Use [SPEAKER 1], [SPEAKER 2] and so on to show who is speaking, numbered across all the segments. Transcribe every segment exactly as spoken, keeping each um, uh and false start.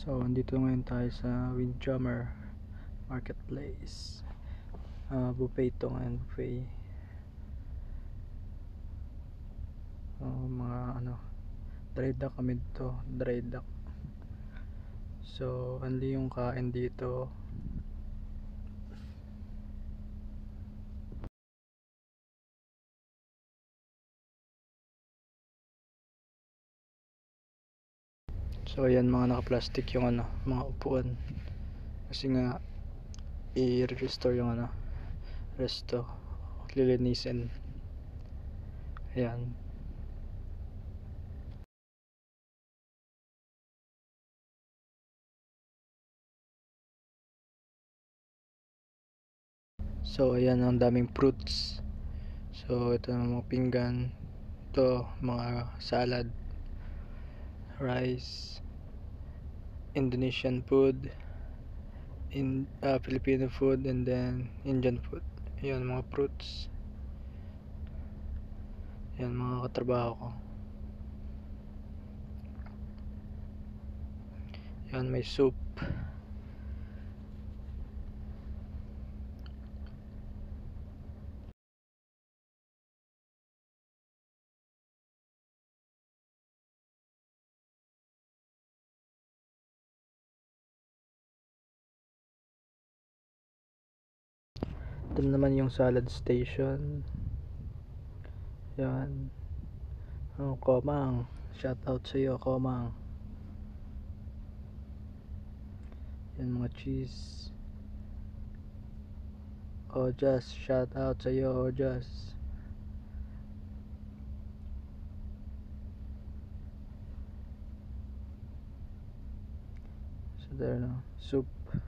[SPEAKER 1] So, andito ngayon tayo sa Windjammer Marketplace. Uh, buffet ito ngayon, buffet. Uh, mga ano, dry duck kami dito, dry duck. So, only yung kain dito. So, ayan mga naka-plastic yung ano, mga upuan. Kasi nga, i-restore yung ano, resto, lilinisin. Ayan. So, ayan ang daming fruits. So, ito na mga pinggan. Ito, mga salad, rice, Indonesian food, in uh, Filipino food, and then Indian food. Ayan mga fruits. Ayan mga katrabaho ko. Ayan may soup. Ito naman yung salad station. Ayan. Oh, Komang. Shout out sa iyo, Komang. Ayan mga cheese. Ojas, shout out sa iyo, Ojas. So there no, soup.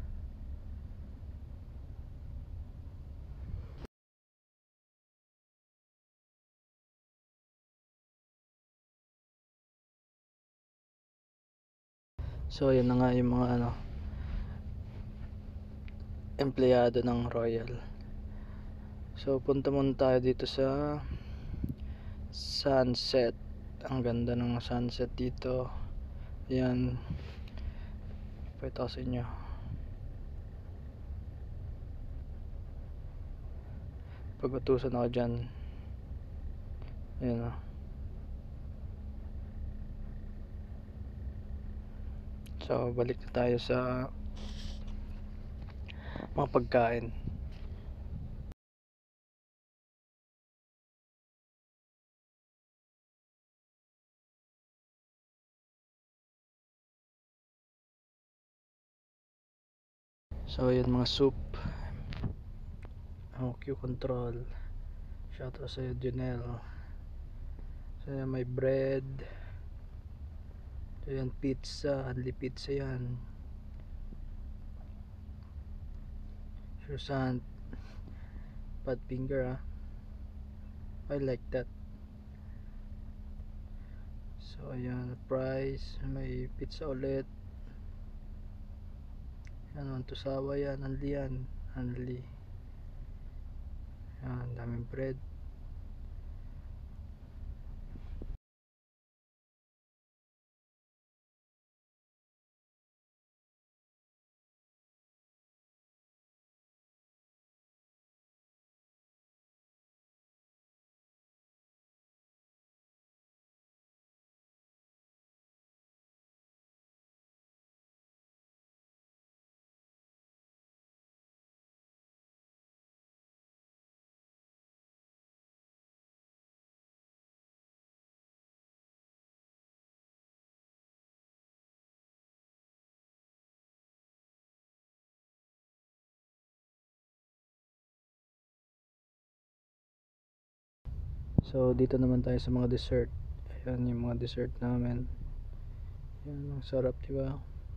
[SPEAKER 1] So ayan na nga yung mga ano, empleyado ng Royal. So punta muna tayo dito sa sunset. Ang ganda ng sunset dito. Ayan, pakita ko sa inyo. Pag-utusan ako dyan. Ayan o. So balik na tayo sa mga pagkain. So ayan mga soup. Oh, Q control. Shout out sa iyo, Junel. So ayan, may bread. So ayan, pizza. Only pizza yan. Susan. Bad finger ah. I like that. So ayan, price. May pizza ulit. Yan, tusawa yan. Only yan. Only. Yan, daming bread. So dito naman tayo sa mga dessert. Ayan yung mga dessert namin. Ayan, ang sarap, diba?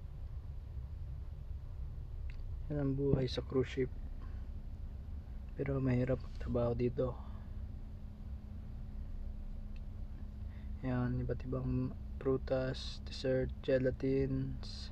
[SPEAKER 1] Yan ang buhay sa cruise ship. Pero mahirap magtrabaho dito. Ayan, iba't ibang prutas, dessert, gelatines.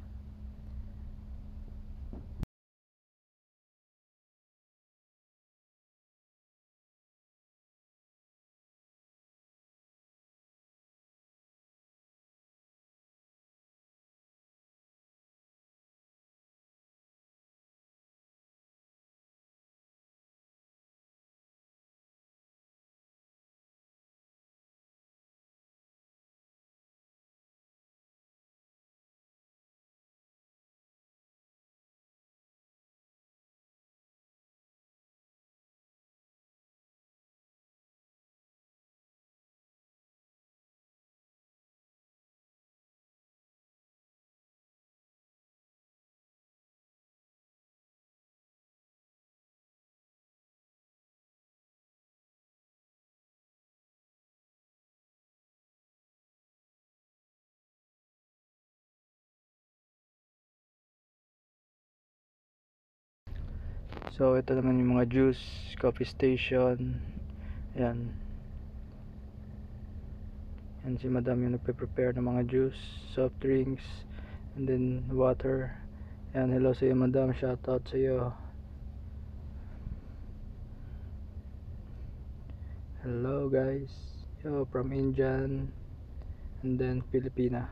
[SPEAKER 1] So ito naman yung mga juice, coffee station. Yan. Yan si madam yung nagpe-prepare ng mga juice, soft drinks, and then water. Yan, hello sa iyo madam, shout out sa iyo. Hello guys. Yo, from Indian and then Filipina.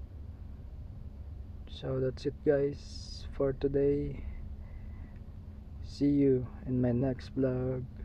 [SPEAKER 1] So that's it guys for today. See you in my next vlog.